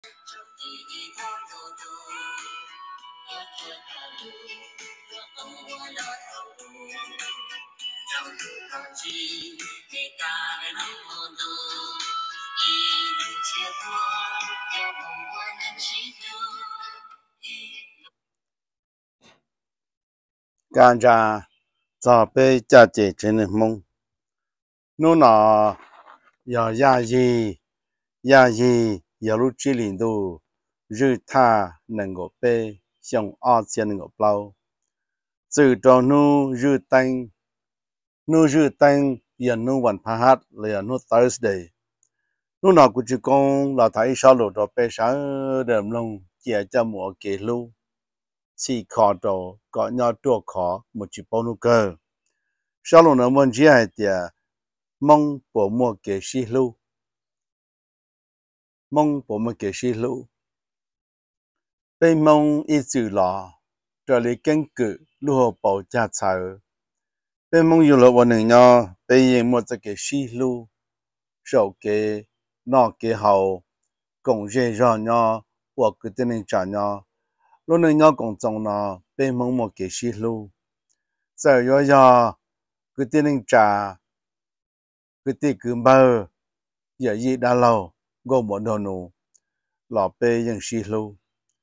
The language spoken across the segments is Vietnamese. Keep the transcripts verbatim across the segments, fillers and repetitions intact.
Ganja cho bé cha chị trên mông nó nọ giờ ya gì ya gì giờ lúc chỉ liền đồ rư tha nâng ngộ bé xong ở trên nâng ngộ bao từ đó nu rư tanh nu rư tanh giờ nuวันพฤหัสlà nu Thursday nu nọ cũng chỉ con là thấy sao lộ đó bé sáng đầm lông chia cho mỗi cái lu chỉ khó đồ có nhau tua khó một chỉ bao nu cơ sao lộ nó muốn chỉ hay tiệt mong bộ mua kế sĩ lưu mong bộ mua kế sĩ lưu bên mong ít chữ lọ trở lại căn cứ lưu bảo gia财bên mong yêu lợiวันหนึ่งเนาะbênยังmua cái sĩ lưu sau cái nọ cái hậu công việc ra นาะ或个的人讲นาะlúc này นาะcông trong นาะbên mong mua kế sĩ lưu giờ yo ya cái的人trả cái的cứ bao giờ gì đã lâu gồm một đồ nụ lọ bê dân sĩ lưu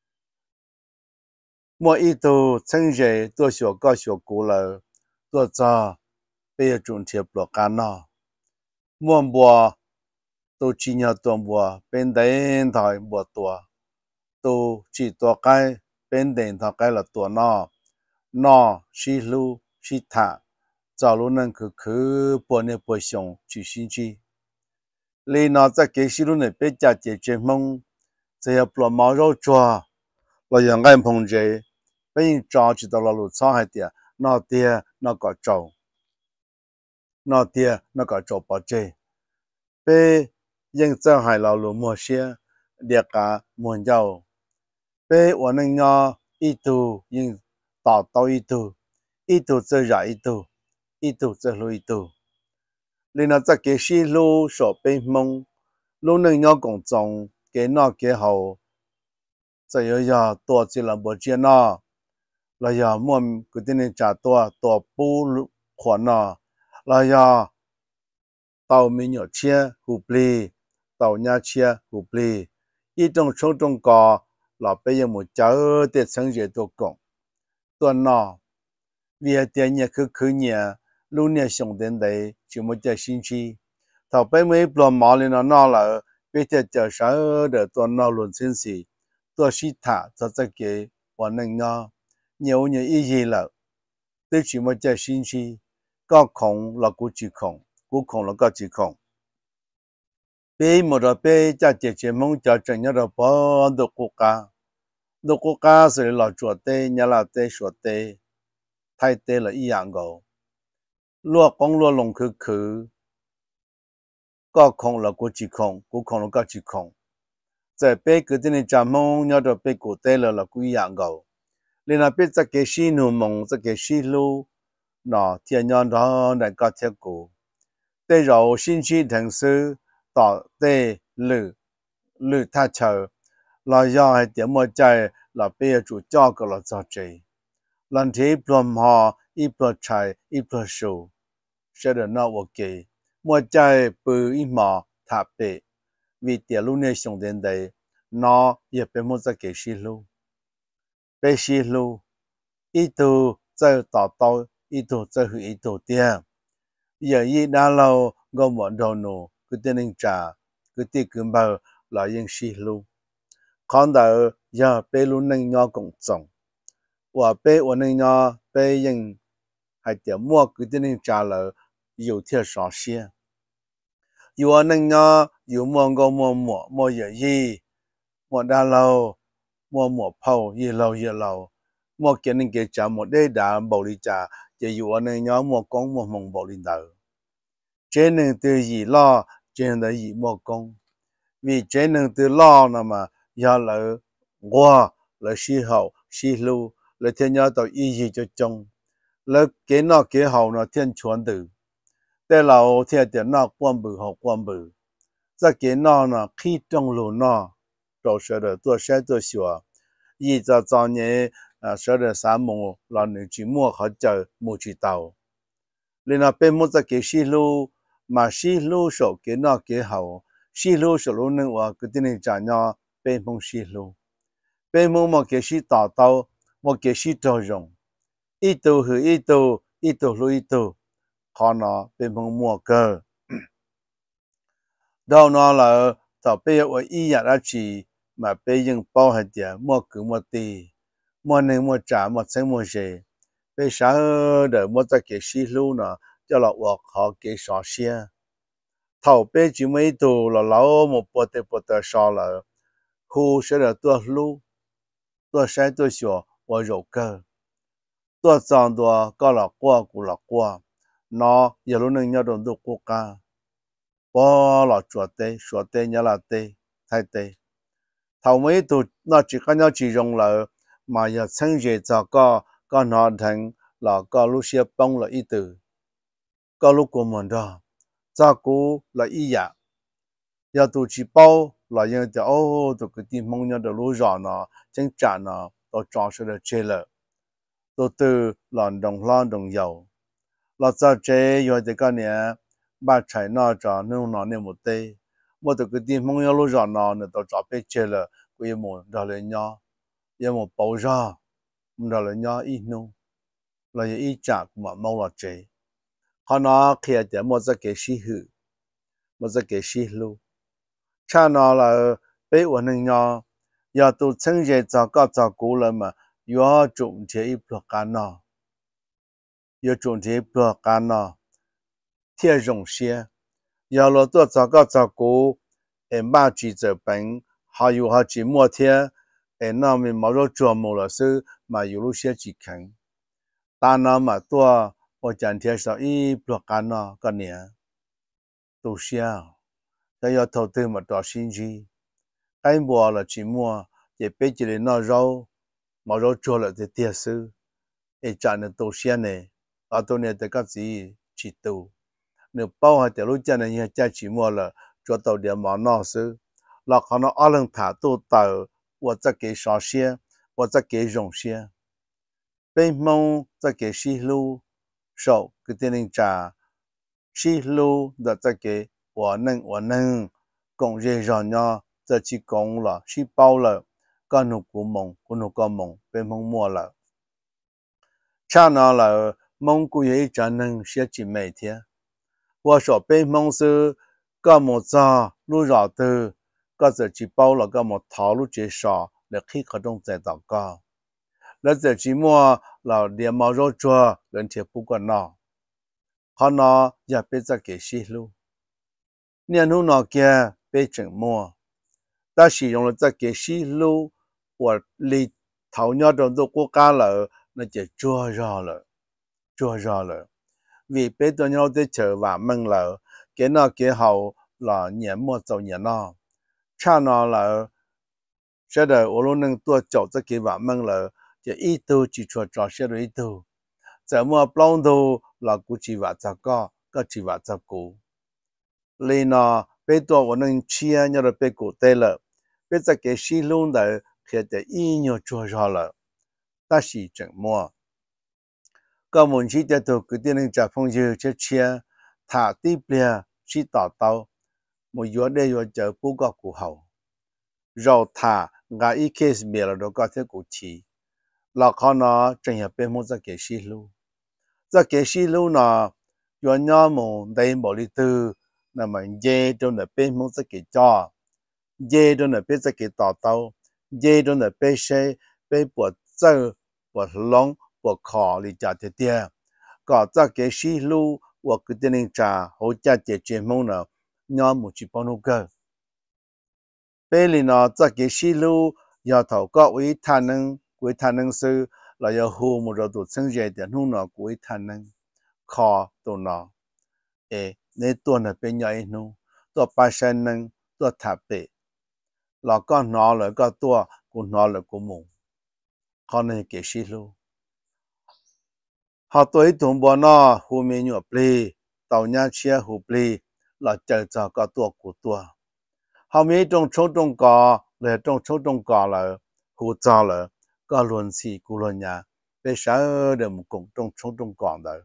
mỗi ít đồ chân dễ tôi sửa có sửa cũ là tôi cho bê chuẩn thiệp lộ cá nọ mỗi bùa tôi chỉ nhớ tuần bùa bên đến thời bùa tua tôi chỉ tua cái bên đến thời cái là tua nọ nọ sĩ lưu sĩ thả cho lúc nên cứ cứ bùa này bùa xong chỉ xin chi lý nó在给sĩ lưu này bé cha chế chế mongจะ要ปลอมมาเราจัวเราอย่างไรพงเจเป็นจอจิตเราหลุดซ้อให้เดียนอเดียนอก็จนอเดียนอก็จปอเจเป็นยังเจ้าให้เราหลุดมัวเชียเดียกามัวเจ้าเป็นวันนึงเนาะอีตูยังต่อต่ออีตูอีตูเจอใหญ่อีตูอีตูเจอลุยตูลีน่าจะเกษีลูสอบเป็นมงลูนึงเนาะกงจงcái nọ cái hậu giờ giờ tua chỉ là bộ chuyện nọ là giờ mua cái tên trả tua tua bù khoản nọ là giờ tàu mình nhỏ chia hụp lì tàu nhà chia hụp lì ít trong số trong cò là bây giờ một cháu để sinh hoạt tổ cộng tuần nọ vì tiền nhà cứ cứ nhà lúc nhà sống đến đấy chỉ một giờ sinh chi tàu bây mấy plom máu lên nó nọ là bây giờ chờ sáu để tuần nào luôn xin xì tôi sĩ thả cho cái cái hoàn năng nó nhiều nhiều ý gì là tôi chỉ muốn chơi xin chi có không là cũng chỉ không cũng không là có chỉ không bây một rồi bây giờ chỉ chỉ mong cho chân nhau rồi bỏ được quốc gia được quốc gia rồi là chuột tê nhà là tê chuột tê thay tê là ý dạng gầu lúa con lúa lồng khử khử có không là có chỉ không, có không là có chỉ không. Tại bây cái tên là mong nhớ được bây cổ tế là là quý dạng gầu. Nên là bây giờ cái xí nụ mong, cái xí lưu, nó thiên nhân đó là có thiết cổ. Tế rồi xin chi thành sư, tỏ tế lử, lử tha chờ, là do hai tiếng một chạy là bây giờ chủ cho cái là cho chị. Lần thế plum họ, ít plum chạy, ít plum sầu, sẽ được nó ok. Một trái bự ít mỏ thả bể vì tiền lúc này sống đến đây nó也被một cái xí lưu被xí lưu ít tu chơi tỏ tao ít tu chơi hủy ít tu tiền giờ ít đã lâu gom một đầu nổ cứ tiền anh trả cứ tiền cứ bao là những xí lưu còn đó giờ被lúc này nhau cũng trọng và被我那nhau被những hay tiền mua cứ tiền anh trả là有贴上些。有啊，那个有么个么么么也一，么大楼，么么泡一楼一楼，么给人给讲么得打暴力家，也有啊那个么讲么蒙暴力的，这能得一啦，这能一么讲，为这能得啦，那么要来我来时候时路来天要到一一就中，来给那给好那天全的。แต่เราเที่ยวเดี๋ยวนอกความเบื่อหอกความเบื่อจะเกี่ยนนอนะขี้จงหลูนอ trâu sợ được tua xe tua xùa y cho cho nhé à sợ được sáng mùng là nữ chỉ mua họ chờ mua chỉ tàu nên là bên một cái xí lô mà xí lô số cái nó cái hậu xí lô số lô nênว่าcái tên trả nhau bên mông xí lô bên mông mà cái xí tàu tàu một cái xí trâu rồng ít tổ hư ít tổ ít tổ lô ít tổ họ nó bên mông mua cơ đâu nó là tàu bây giờ ý nhà đã chỉ mà bây giờ bao hết tiền mua cứ mua tì mua nên mua trả mua xem mua gì bây giờ để mua cái cái xí lô nó cho là work họ cái sao xe thầu bây chỉ mấy tổ là lão một bộ tệ bộ tệ sao là khu sẽ là tua lô tua sai tua sửa và rồi cơ tua chọn tua có là qua cũng là qua nó giờ lúc này nhau đồng độ quốc ca bỏ là chuột tê chuột tê nhớ là tê thay tê thầu mấy tổ nó chỉ có nhau chỉ dùng là mà giờ sinh chế cho có có nó thành là có lúc xe bông là ý từ có lúc của mình đó cho cô là ý dạ giờ tổ chỉ bao là những cái ô tổ cái tim mong nhau được lúc rõ nó chính trả nó tổ chọn sẽ được chơi了tổ từ là đồng lan đồng dầu là cho chơi rồi thì cái này ba chạy nó cho nên nó nên một tê một tổ cái tim mong nhau lúc rõ nó nên tổ chọn biết chơi了cái một đó là nhau giờ một bao ra đó là nhau ít nung là ít trả mà mau là chơi họ nó kia thì một cái xí hử một cái xí lu cha nó là bé ổn định nhau giờ tôi chân chế cho các cho cũ了嘛要种这一波干呐要种这一波干呐贴容些要了多找个找cũ em ba chỉ giờ bệnh还有还只末天em那边毛肉做毛了是嘛有路些只看但那嘛多我今天说一波干呐个年都像但要投资嘛到新机cái mùa là chỉ mua để bây giờ nó rau mà rau chua là để tiêu sư để trả được tổ xe này ởตัวnày thì các gì chỉ tu nếu bao hai tiểu lúc cha này nhà cha chỉ mua là cho tàu điện mà nó sư là họ nó ở lần thả tu tàu và cho cái sao xe và cho cái rong xe bên mông cho cái xí lu sầu cái tiền linh trả xí lu là cho cái và nâng và nâng cộng dễ dàng nhau giờ chỉ công là chỉ bao là cái nụ của mông của nụ có mông bên mông mua là cha nó là mông của ấy cho nên sẽ chỉ mấy thiên và số bên mông sư cái một giờ lúc rõ từ cái giờ chỉ bao là cái một tháo lúc chế sọ để khi khởi động tại tạo cao là giờ chỉ mua là điểm màu rau chua lên thiệp bút quan nó họ nó giờ bây giờ cái xí lu nên hôm nọ kia bây chừng mua ta sử dụng là cái cái xí lu và li thảo nhau trong đó quốc gia là nó chỉ chua ra là chua ra là vì bây giờ nhau để chờ và mừng là cái nó cái hậu là nhẹ mua dầu nhẹ nó cha nó là sẽ để ở luôn nâng tua chậu cho cái và mừng là chỉ ít tu chỉ cho cho sẽ rồi ít tu giờ mua plong tu là cũng chỉ và cho có có chỉ và cho cũ lên nó bây giờ ở nâng chia nhau là bây cổ tê là bây giờ cái xí luôn đấy khi để ít nhiều cho ra là ta chỉ chẳng mua có một chỉ để tôi cứ tiến hành trả phong dư cho chia thả tiếp bia chỉ tỏ tàu một giờ đây giờ chờ bố có cụ hậu rồi thả ngã ít case bia là đó có thể cụ chỉ là khó nó chẳng hợp bên một cái xí luôn cái cái xí luôn nó giờ nhau một đây một lý tư là mình dễ trong là bên một cái cho dễ trong là bên cái tỏ tàu dễ trong là bên xe bên bộ châu bộ long bộ khó lý trả tiền tiền có cái xí luôn và cái tiền trả hỗ trợ giải quyết mong nào nhau một chỉ bao nhiêu cơ bên này nó cái xí luôn giờ thầu có với thanh năng với thanh năng sư là giờ hồ một rồi tụt sinh dậy tiền hôm nào với thanh năng khó tụi nó ê nên tuần là bên nhau nó tụi ba sen năng tụi tháp bể là con nó là con tụi của nó là của mình con này cái xí luôn họ tuổi tụi bọn nó hồ mình nhọ plei tàu nhà chia hồ plei là chờ chờ cái tụi của tụi họ mấy trong số trong có là trong số trong cò là hù cho là có luôn xì cú luôn nhà bây giờ được một cùng trong số trong cò đó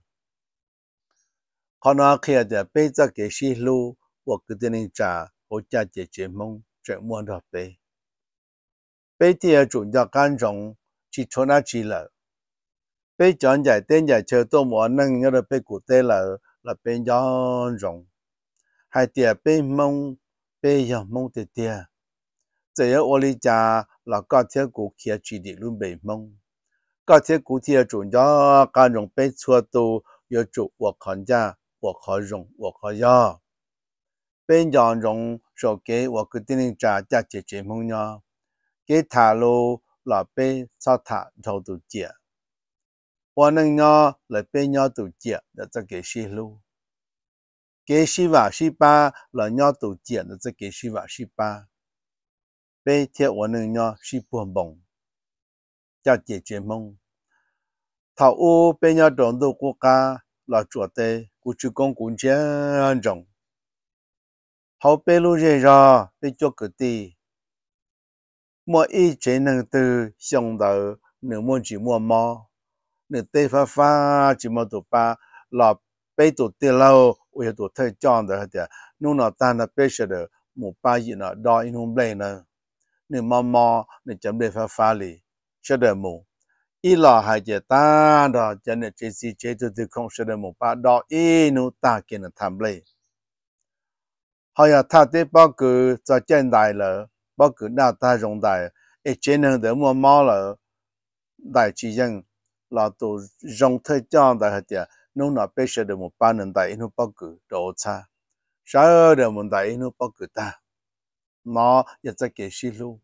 họ nói khi là bây giờ cái xí lu hoặc cái tên trả hỗ trợ giải quyết mong chuyện mua được bây bây thì chủ nhà can trọng chỉ cho nó chỉ là bây chọn giải tên giải chơi tôi muốn nâng nhớ được bây cụ thể là là bên gió rộng hai tiệt bên mong bây giờ mong tiệt tiệt只要我哋家老高铁股企住啲路未蒙，高铁股铁主要家用被错都要做我看家我可用我可要，边样用手机我决定家家解决梦呀，给塔路老被操塔头都接，我能呀来边呀都接，那这个是路，给西瓦西巴来呀都接，那这个西瓦西巴。被贴我能呢是不蒙，叫解决梦。头屋被人撞到国家来做的，古去讲古建种，后被路人ra被做个的，莫一直能得想到你莫只莫么，你对发发只莫都把老被都得了，我也都太讲的的，弄那单的被说的，莫把伊那到一种类呢。你妈妈你准备发发哩，晓得冇？伊拉还是单的，真的这些这都都空晓得冇？把到一路打给人谈嘞。好呀，他的包括在现代了，包括那大用代，一真能的妈妈了，代志人，老都用太讲的的，侬那必须的冇把人代一路包括多差，少的冇代一路包括大。nó giờ sẽ kể xí lu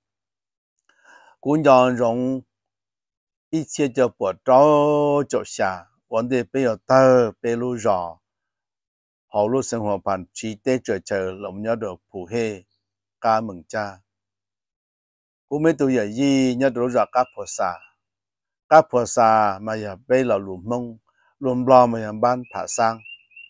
cũng dọn rộng ít chia cho bộ trâu cho xa vấn đề bây giờ tơ bây lu rõ họ lu sinh hoạt bàn chỉ để chờ chờ lòng nhớ được phù hệ ca mừng cha cũng mấy tuổi giờ gì nhớ được rõ các phật sa các phật sa mà giờ bây là lùm mông lùm lo mà giờ ban thả sang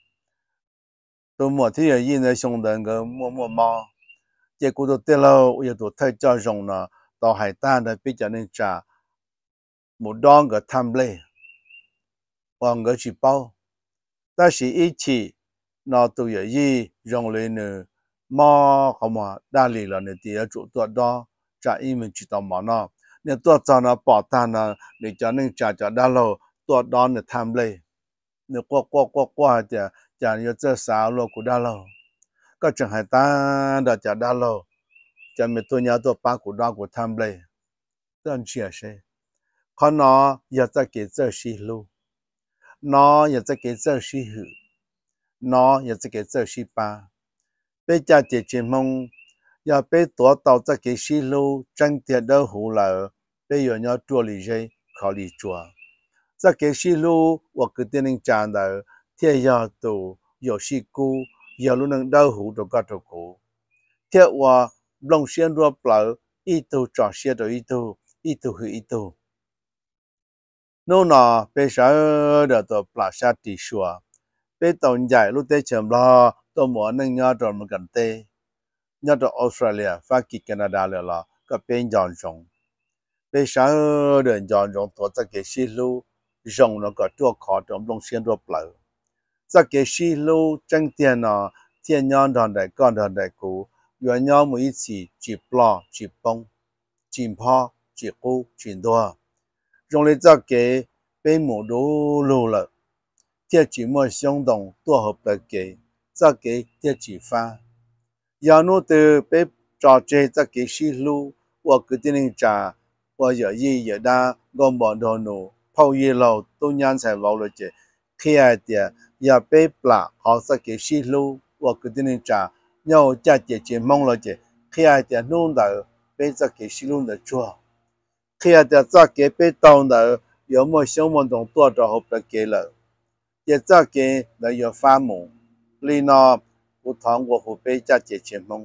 tôi mua thứ giờ gì nữa xong đến cái mua mua mò结果都得了，我也都太教用了，到海滩的比较能查，冇当个摊嘞，往个去包，但是一起那都有意用来呢，嘛好嘛，哪里了呢？第二做多多，查因为知道嘛呢，你多找呢保单呢，你叫能查查到了多多呢摊嘞，你过过过过的，讲要这啥了，古到了。ก็จังให้ตาดาจะได้แล้วจะมีตัวนี้ตัวปากกูดากูทำเลยต้นเชื่อใช่เขาเนาะอยากจะเกิดเจอสิลูเนาะอยากจะเกิดเจอสิหือเนาะอยากจะเกิดเจอสิป้าไปจัดเจจิมงอยากไปตัวต่อจะเกิดสิลูจังเตียดหูเลยไปอยู่เนาะตัวลีเจขอลีจัวจะเกิดสิลูว่าคือเตียนจานเดอเที่ยาตัว有事故有路能到湖都搞到过，贴话弄线多不了，一头找线到一头，一头去一头。侬那被啥的都不下地说，被东家路在前了，都莫能伢着么干的，伢着澳大利亚、法国、加拿大了啦，个边疆上，被啥的疆上多这个西路，上那个多考着弄线多不了。这个西路整天呢，天阳上的干上的股，原来每一次几包几崩，几泡几股几多，用来这个被木路路了，贴几么相同多好不给，这个贴几番，要弄的被找这这个西路，我决定查，我有意也当我忙到弄，跑一路都年才老了这，开的。ya pe pla họ sẽ cái xí lu và cái tin trả nhau cha chị chị mong là chị khi ai thì nôn đỡ pe sẽ cái xí lu là chua khi ai thì sẽ cái pe tàu đỡ có một số món đồng tua cho họ phải cái là chỉ sẽ cái là có pha mù li nó của thằng của họ pe cha chị chị mong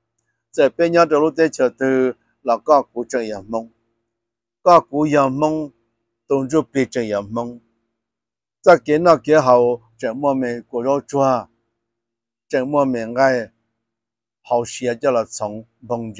giờ pe nhau từ lúc tới chờ từ là có của chân yam mong có của yam mong đồng giúp pe chân yam mong在给那给好，怎么没过了抓，怎么没爱好些叫了从梦着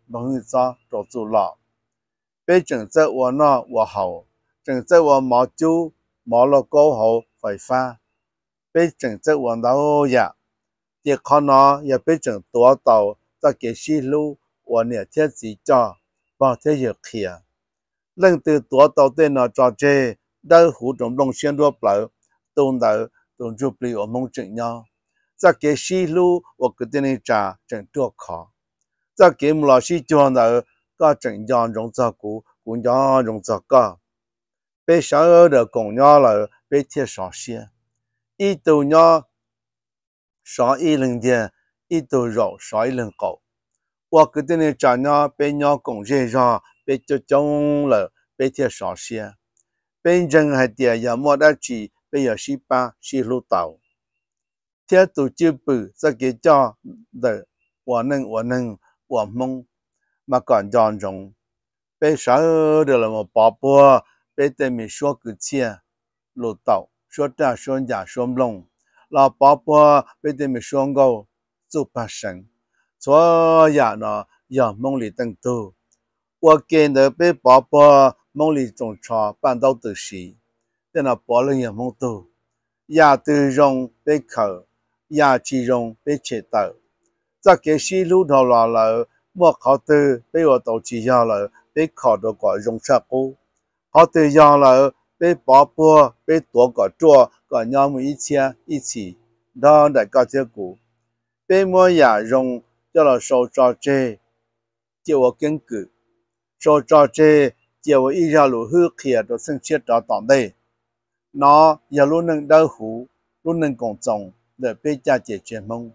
bằng hư cho trò chủ lọ bây chừng giờ我那我好chừng giờ我毛猪毛了高好phải pha bây chừng giờ我đâu ya thì con nó ya bây chừng tua tàu ta cái xí lu我呢贴纸叫包贴有kia lần từ tua tàu tên nó cho chơi đâu hủ trong đông xuyên đua bờ tôn đầu tôn chụp li ở mông chừng nhau ta cái xí lu我个tên này trả chừng tua khó ta cái một lọ xí cho nó có chừng giòn rong cho cũ cũng giòn rong cho có bây giờ được cùng nhau là bây thiết sản xe ít đầu nhau sản ít lần tiền ít đầu rau sản ít lần cậu và cái tên này trả nhau bây nhau cùng dễ ra bây cho trong là bây thiết sản xe bây giờ hay tiền giờ mua đã chỉ bây giờ十八十六tàu thiết tổ chức bự sẽ cái cho de我能我能我梦mà còn giòn rong bây giờ được là một bảo bố bây giờ mình số cái chia lô tàu số ta số nhà số lông là bảo bố bây giờ mình số ngô giúp phát sinh所以呢要梦里等多我见到被宝宝梦里种茶搬到的时在那保人也梦多也都用被口也只用被切到这个是路头来了我考的被我都知道了被考到个用车过考的要了被宝宝被多个做个要么一起一起到那个结果被我也用叫了手抓这叫我根据手抓这叫我一条路好开到生切到当地nó giờ luôn nâng đau hủ luôn nâng còn trồng để bây giờ解决梦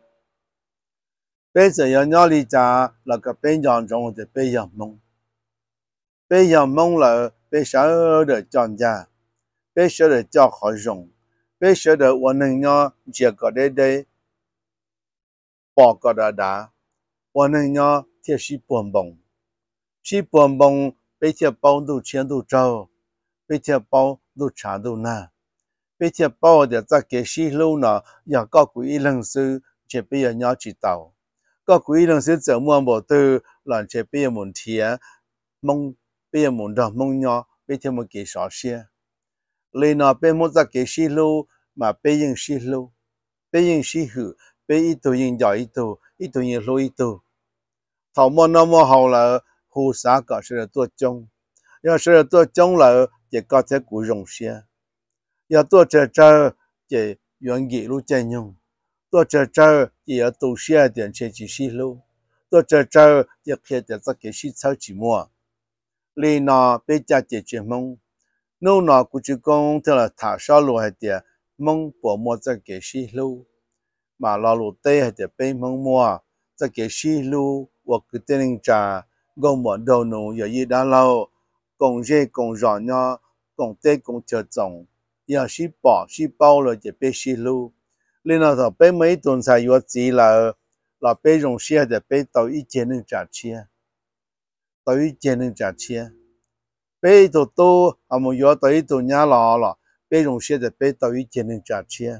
bây giờ要鸟里家那个边疆中的bây giờ梦bây giờ梦了bây giờ的庄稼bây giờ的叫好用bây giờ的我能鸟结个的的报个的的我能鸟铁是半蹦是半蹦被铁包都钱都招被铁包都查都那被铁包的在给西路呢要搞鬼人事这边要鸟知道搞鬼人事怎么没得让这边问题梦边问到梦鸟被铁么给啥些เลยนะเป็นมุจากเกชิลูมาเป็นยังชิลูเป็นยังชิหูเป็นอีตัวยังใหญ่อีตัวอีตัวยังรู้อีตัวถามว่าน้ำมัน好了หูสาก็是ตัวจง要是ตัวจง了也搞在古容些要ตัว这这也愿意路真用ตัว这这也要多些点这几西路ตัว这这也可以在这个西草寂寞เลยนะเป็นจะ解决梦nếu nó cũng chỉ công theo là thả sao lúa hay tiệt mong bỏ mua cho cái xí lu mà lo lúa tê hay tiệt bên mong mua cho cái xí lu hoặc cái tên trà gom bỏ đầu nụ giờ gì đã lâu cùng dê cùng rõ nhau cùng tê cùng chờ trồng giờ xí bỏ xí bao rồi thì bên xí lu nên là thằng bên mấy tuần sai yếu chỉ là là bên dùng xí hay tiệt bên tàu ít tiền nên trả chia tàu ít tiền nên trả chia bây giờ tôi à một giờ tới tôi nhà lò lò bây giờ sẽ để bây giờ ý kiến trả chia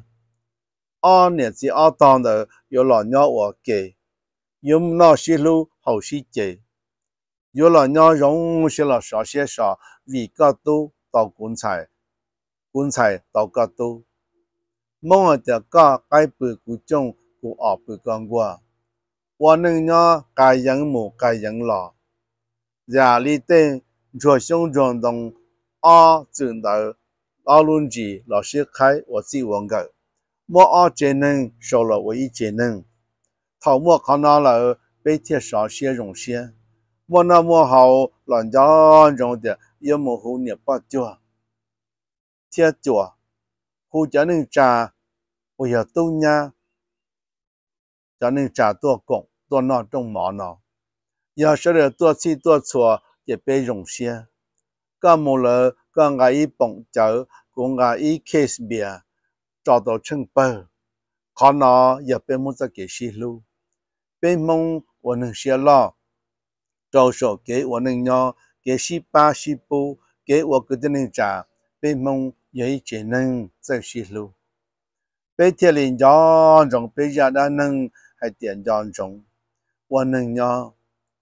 anh này chỉ ở当的有老鸟我给有那些路好些给有老鸟用些了少些少vì cái都到棺材棺材到个都梦啊的个该不古种古二不讲过我能呢该人冇该人了家里的做相撞动啊，真的阿伦吉老师开我自问个，我啊技能少了我一技能，头我看到了被贴上些容些，我那么好人家用的也么好你不做，贴做，或者能查，我要多呢，就能查多工多那种毛呢，要是的多次多错。也被容些，干么了？刚我一蹦走，刚我一 case 边找到成本，可能也被么子给泄露，被梦我能泄露，到时候给我能要给十八十八，给我个的能查，被梦也一只能再泄露，被天灵讲中，被家的能还点讲中，我能要。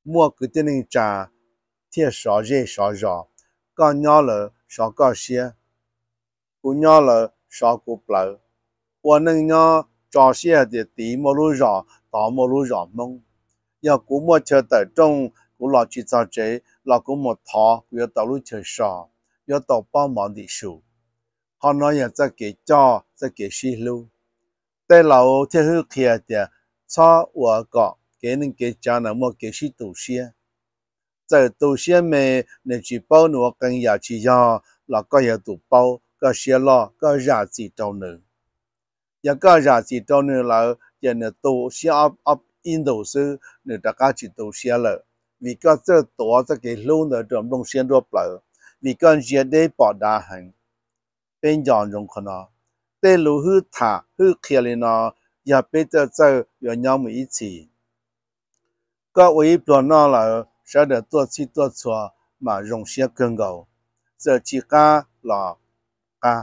mua cái tên nên trả thiệt sợ dễ sợ rõ con nhỏ lợ sợ có xe cú nhỏ lợ sợ cú lợ và nên nhỏ cho xe thì tí mà lú rõ tao mà lú rõ mông giờ cú mua chờ tới trong cú lo chỉ cho chế là cú một thọ cú tao lú chờ sợ giờ tao bao món đi số họ nói là sẽ给cho sẽ给西路แต่เราที่คือเขียเดียชอบวัวก็เกนึงเกจานะมัวเกชิตุเชีย在ตุเชียเมในจีเป้าหนูกันอยากจียาแล้วก็อยากตุเป้าก็เชียล้อก็อยากจีเจ้าหนึ่งอยากก็อยากจีเจ้าหนึ่งแล้วอย่างเนี่ยตุเชียอัพอัพอินโดซื้อเนี่ยตะก้าจีตุเชียเลยวิก็เจอตัวจะเกลุ่นเดิมลงเชียนตัวเปล่าวิก็เชียได้ปอดดาหันเป็นยอนรงขนาแต่รู้ฮือถาฮือเขียเลยนะอย่าไปเจอเจออย่างยามอีทีก็วันนี้ปลอน่าละใช้เดือตัวชีตัวชัวมารงเสียเกินเก่าเจอจีก้าหลอกา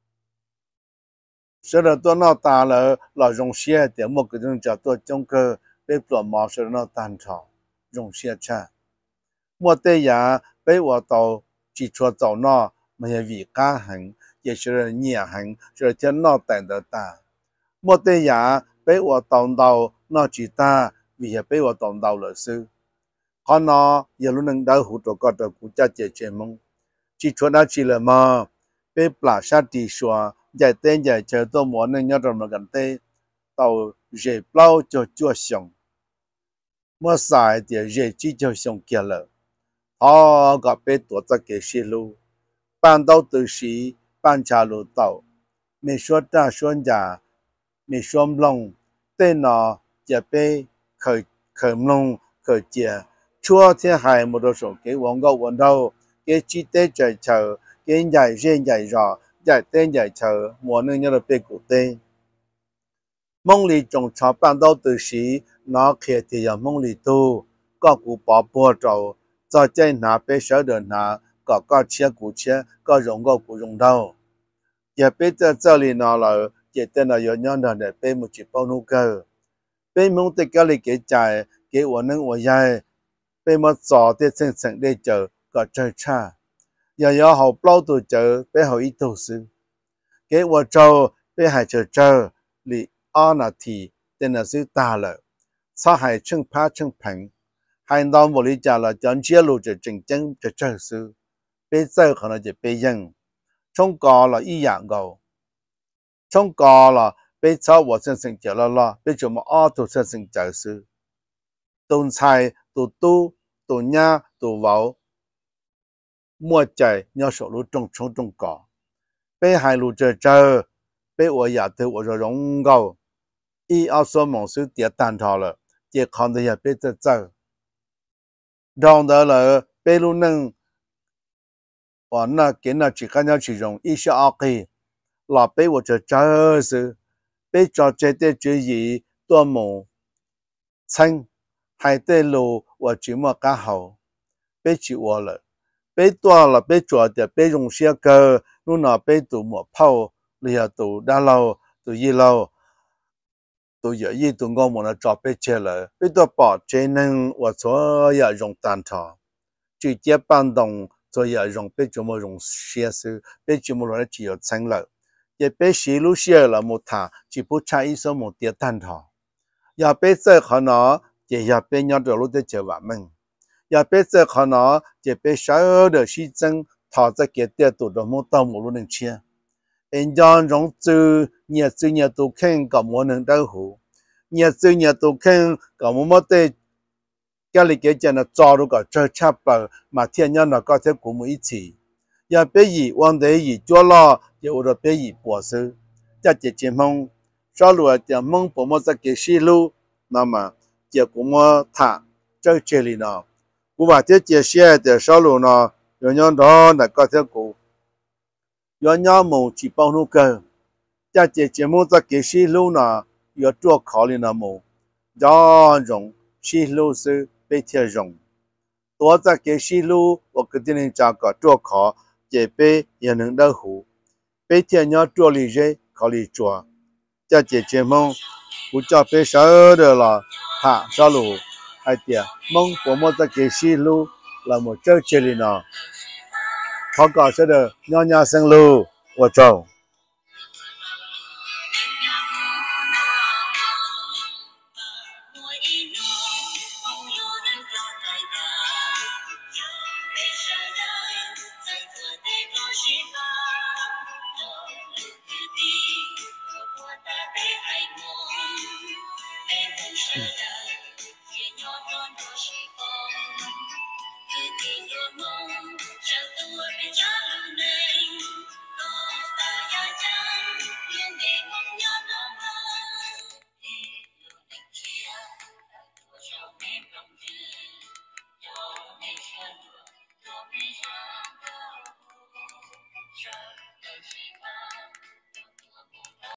ใช้เดือตัวน่าตาละหล่อรงเสียเดี๋ยวมันก็ต้องจับตัวจงเกอไปปลอมาใช้น่าตันชอรงเสียชามัวแต่ยาไปว่าต่อจีชัวเจ้าน่าไม่วิกาหัง也是热很，是天脑袋的大。莫得呀，被我当到那几大，也被我当到了是。可能也路能到湖头高的国家解决梦，只说那去了嘛，被拉下地说，在等在这都莫能要这么干的，到热包就就想，莫晒的热气就想给了，他个被躲在给泄露，搬到都是。半茶路道，没说大说家，没说弄，对呢，也被可可弄可接，昨天还没多少，给王个问到，给记得在抽，给人家人家热，在等在抽，莫能要被古的。梦里种茶半道都是，那开的呀梦里头，个股把波着，再在那边晓得那。ก็ก็เชียกูเชียก็รงก็กูรงเท่าอย่าไปเจอเจ้าลีนอเราเจตนาย้อนย้อนเดินไปมุจิปอนุเกอเป็นมุติกาลิเกใจเกวันนึงวันใหญ่เป็นมาจ่อเตเส้นเส้นได้เจอก็เจอชาอย่าอย่าเขาเปล่าตัวเจอไปเขาอีตัวซื้อเกวันเจอไปหายเจอเจอหรืออ้อนาทีเตน่ะซื้อตาเลยถ้าหายชึ่งพ้าชึ่งแผงหายนอนบริจาคละจนเชี่ยลูจะจริงจังจะเจอซื้อ被走可能就被人，从高了一样高，从高了被炒我身上掉了了，被怎么二头身上就是，东菜都多都伢都旺，莫在要收入中中中高，被海路这这，被我丫头我说容高，一二说梦是跌单套了，也看到也被这走，让到了被路能。我那给那只看要去用一些阿给，老被我这这是被找这的主意多么称，还得路我这么刚好，被去我了，被多了被抓的被用些个，路那被赌莫泡，你要赌大楼赌一楼，赌有一赌我们那找被切了，被多把这能我所要用单套，直接搬动。所以用被怎么用些是被怎么来只有成了，也被写路写了木塔，只不差一手木跌蛋头，也被这可能也也被鸟的路的就完门，也被这可能也被小的西征，他在给跌多的木到木路能切，人家用走年走年都看个木能到好，年走年都看个木么的。家里给讲的早如个这差不，马天伢那个在古木一起，也别以往的以做了，也或者别以博士，在这节目，少路的梦不么在给西路，那么结果么他在这里呢，我把这这些的少路呢，有人到那个在古，有人某去帮助个，在这节目在给西路呢，要做考虑那么，让种西路是。被贴容，多在给西路，我决定能找个做考，也被也能得好。被贴要做理解，考虑做，在这节目，我叫被少的了，他少路， ai tiệt mong của một cái cái xí lu là một chơi chơi đi nó họ có sẽ được nhỏ nhỏ sinh lu và trâu